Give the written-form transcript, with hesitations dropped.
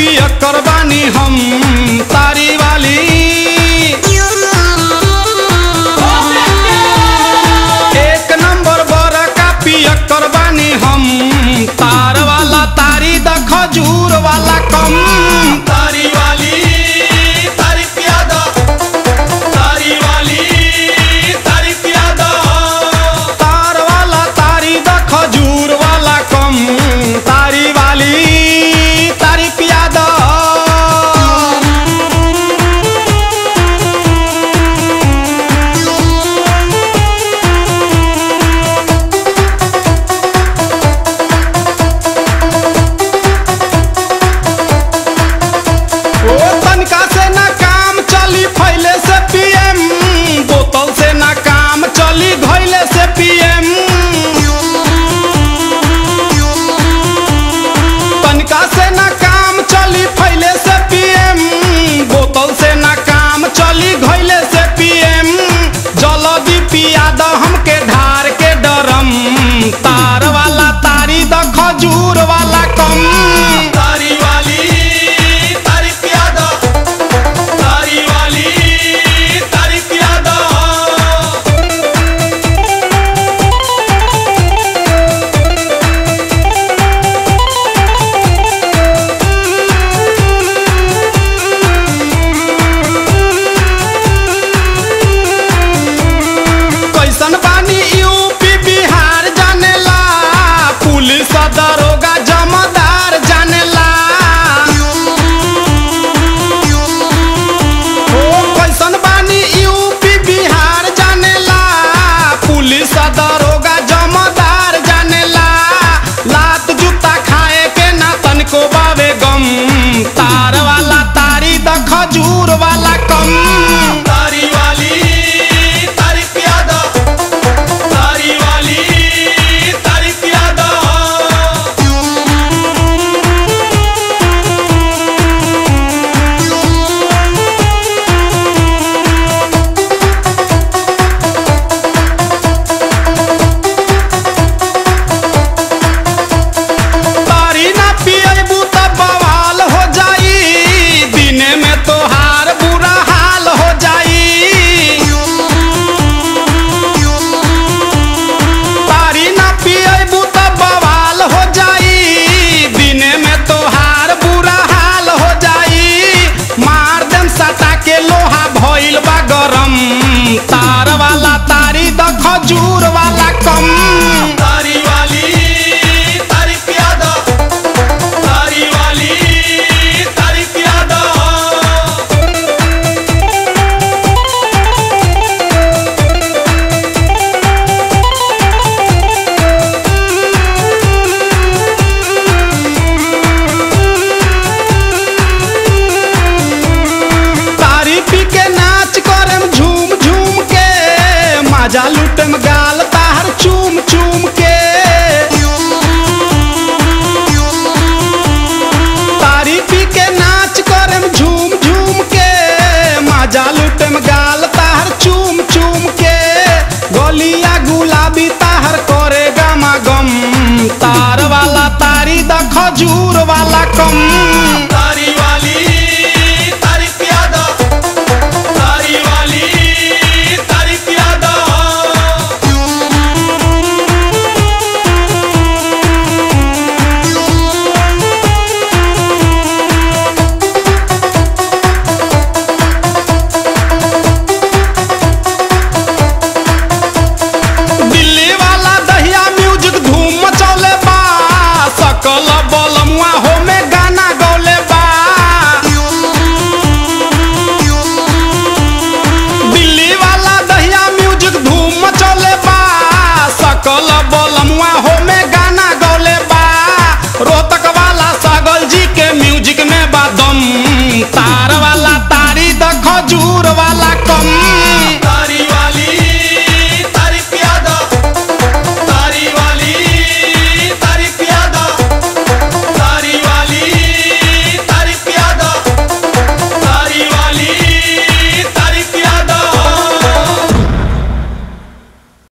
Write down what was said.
पियक्कर बानी हम तारी वाली। एक नंबर बड़का पियक्कर बानी हम तार वाला तारी द खजूर वाला कम। तारी वाली तारी पिया दो, तारी वाली तारी पिया दो। तार वाला तारी द खजूर वाला कम, तारी वाली तारी पिया दो। तनका से ना काम चली फैले से पीएम, बोतल से ना काम चली घैले से पीएम। तनका से ना काम चली फैले से पीएम, बोतल से ना काम चली घैले से पीएम। जल्दी पिया द हमके ढार के डरम, तार वाला तारी द खजूर वाला कम। तारी वाली तारी पिया दो, तारी वाली तारी पिया दो। कैसन बानी यूपी बिहार जानेला, पुलिस दरोगा जमादार जानेला। ओ कैसन बानी यूपी बिहार जानेला, पुलिस दरोगा जमादार जानेला। लात जूता खाए के ना तनको बावे गम, तार वाला तारी द खजूर वाला कम। तारी वाली तारी पिया दो, तारी वाली तारी पिया दो। तारी ना पियबू त बवाल हो जाई, दिने में तोहार बुरा हाल हो जाई। तारी ना पियबू त बवाल हो जाई, दिने में तोहार बुरा हाल हो जाई। मार देम सटा के लोहा भइल बा गरम, तार वाला तारी द खजूर वाला कम। तारी वाली तारी पिया दो, तारी वाली तारी पिया दो। तारी पी के नाच करम झूम झूम के, मजा लूटम गाल ताहर चूम चूम के। तारी पी के नाच करम झूम झूम के, मजा लूटम गाल ताहर चूम चूम के। गलिया गुलाबी ताहर करे गमा गम, तार वाला तारी द खजूर वाला कम।